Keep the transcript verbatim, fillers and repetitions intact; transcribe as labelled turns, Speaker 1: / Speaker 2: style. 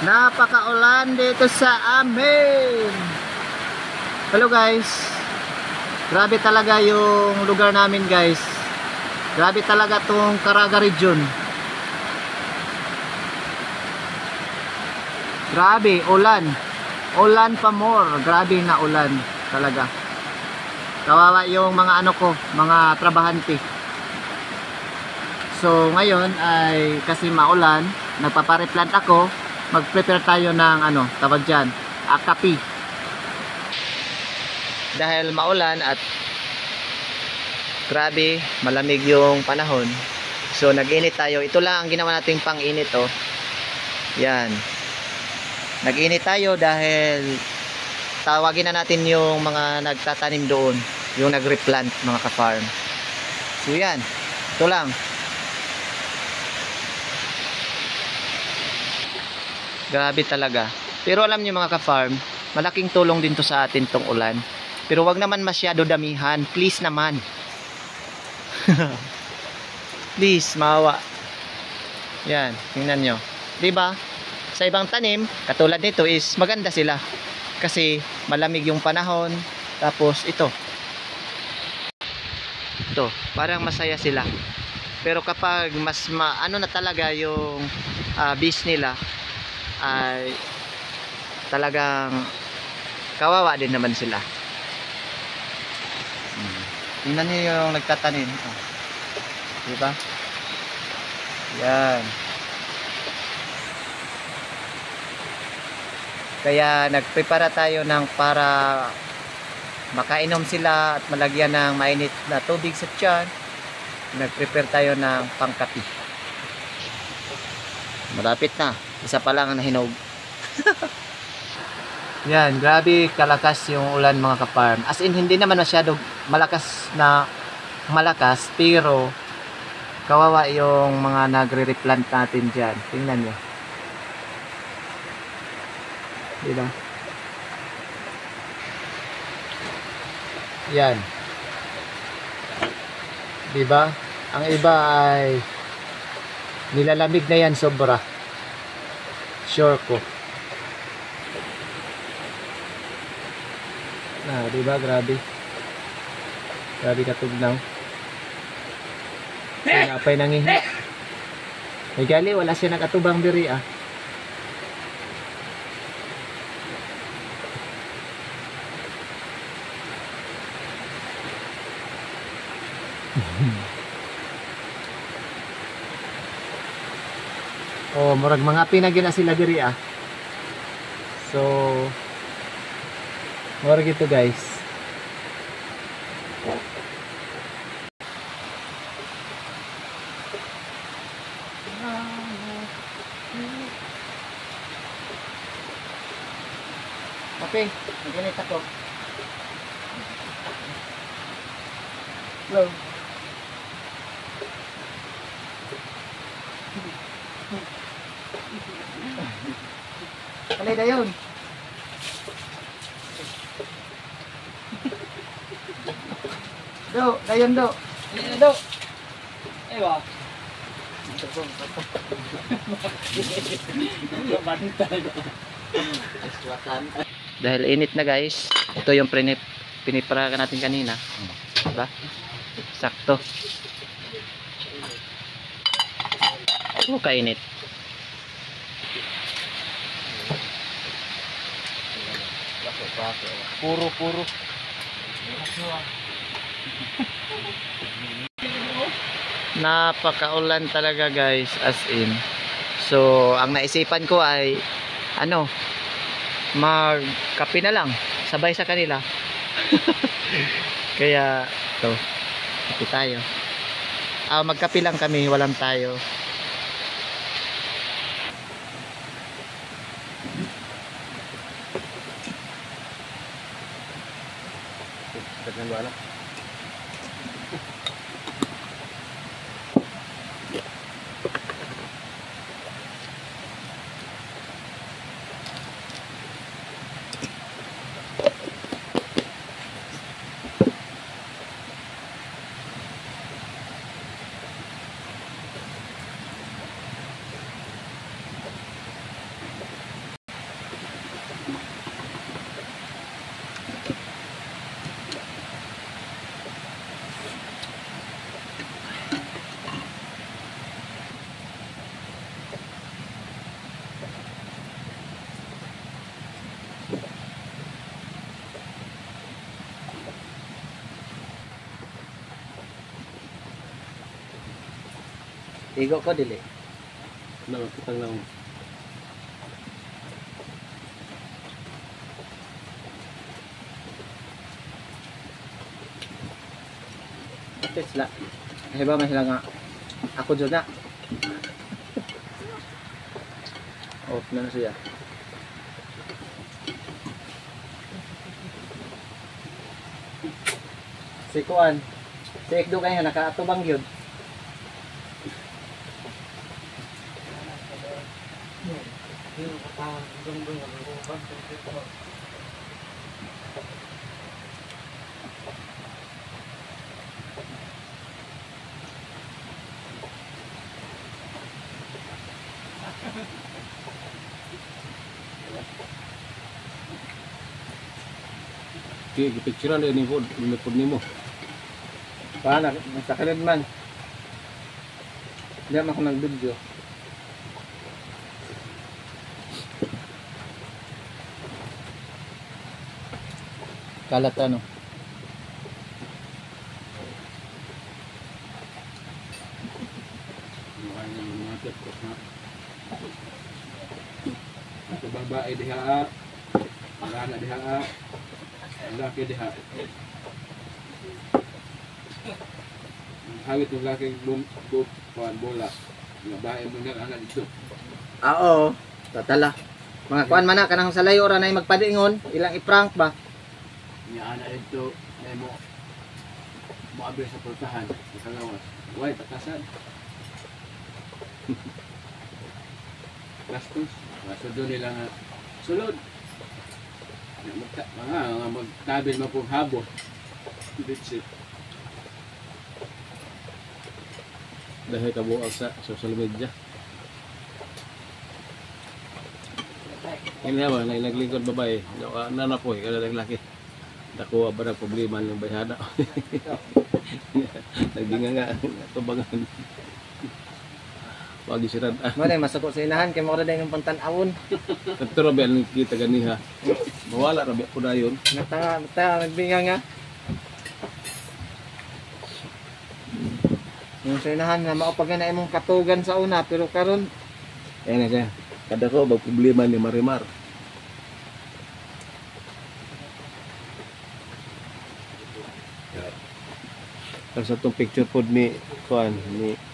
Speaker 1: Napakaulan dito sa amin. Hello guys. Grabe talaga yung lugar namin guys. Grabe talaga tong Caraga region. Grabe, ulan. Ulan pa more. Grabe na ulan talaga. Kawawa yung mga ano ko, mga trabahante. So ngayon ay kasi maulan, nagpapareplant ako. Mag-prepare tayo ng ano, tawag dyan, akapi. Dahil maulan at grabe, malamig yung panahon. So nag-init tayo. Ito lang ang ginawa nating pang-init oh. Yan. Nag-init tayo dahil tawagin na natin yung mga nagtatanim doon, yung nag-replant mga ka-farm. So yan. Ito lang. Grabe talaga. Pero alam niyo mga ka-farm, malaking tulong din to sa atin tong ulan. Pero wag naman masyado damihan. Please naman. Please, maawa. Yan, tingnan nyo. Diba? Sa ibang tanim, katulad nito is maganda sila. Kasi malamig yung panahon. Tapos ito. Ito, parang masaya sila. Pero kapag mas ma, ano na talaga yung uh, bees nila, ay talagang kawawa din naman sila. Hmm. Tingnan niyo yung nagtatanim. Oh. Diba? Yan. Kaya nagprepara tayo ng para makainom sila at malagyan ng mainit na tubig sa tiyan. Nagprepare tayo ng pangkapi. Malapit na. Isa pa lang ang nahinog. Yan, grabe kalakas yung ulan mga ka-farm. As in, hindi naman masyado malakas na malakas, pero kawawa yung mga nagre-replant natin dyan. Tingnan nyo. Diba? Yan. Diba? Ang iba ay nilalamig na yan sobra. Sure ko. Ah, diba? Grabe. Grabe katugnaw. Sinapay nangihi. May gali, wala siya nakatubang diri ah. Oh, murag mga pinagyan na sila diri ah. So murag ito guys. Okay, naginit ako. Hello. Alay na yun. Do, dayon do. Dayon do. Ewa. Dahil init na guys, ito yung pinip piniparakan natin kanina. Diba? Sakto. Oh, kainit. Puro puro. Napakaulan talaga guys, as in. So ang naisipan ko ay ano, magkape na lang sabay sa kanila. Kaya to, kape tayo. Ah, magkape lang kami, walang tayo. Wala. Igo ko dili.
Speaker 2: Ano, kitang lang.
Speaker 1: Ito sila. Ay ba sila nga. Ako dyan na. Off na na siya. Si Kuan. Si Ekdo kaya nakaatubang yun.
Speaker 2: Okay, gipicturean din ni Ford, nilipod nimo.
Speaker 1: Paano? Nasa kalid man. Hindi ako nag-video. Kalat ano?
Speaker 2: Ito babae diha. Ang anak diha. Ang laki diha. Hawit ng laki bum bum kuan bola. Ang babae mo nang anak dito.
Speaker 1: Ah, oo. Tatala. Mga kuan man na kanang sa layo ra nay magpadingon, ilang i-prank ba?
Speaker 2: Nya anak dito ay mo mo abri sa pultahan sa kalawas. Way patasan. Gastos. Masudon nila nga sulod. Mga mga magtabil mo pong habo. Bitsit. Dahil kabuang sa social media. Ini apa? Nang naglingkod babae. Nana po, kada naglaki. Dako ba na problema ng bayhana. Naging nga tubangan. Wagi sirad.
Speaker 1: Mo day masako sa inahan kay mo ra day ng pantan-awon.
Speaker 2: Kadto ra ba ang kita ganiha. Mawala ra ba ko dayon.
Speaker 1: Nata ta nagbinga nga. Yung sa inahan nga mao pag na imong katugan sa una pero karon
Speaker 2: Ayan na siya. Kada ko ba problema ni Marimar. Tapos itong picture po ni Kuan ni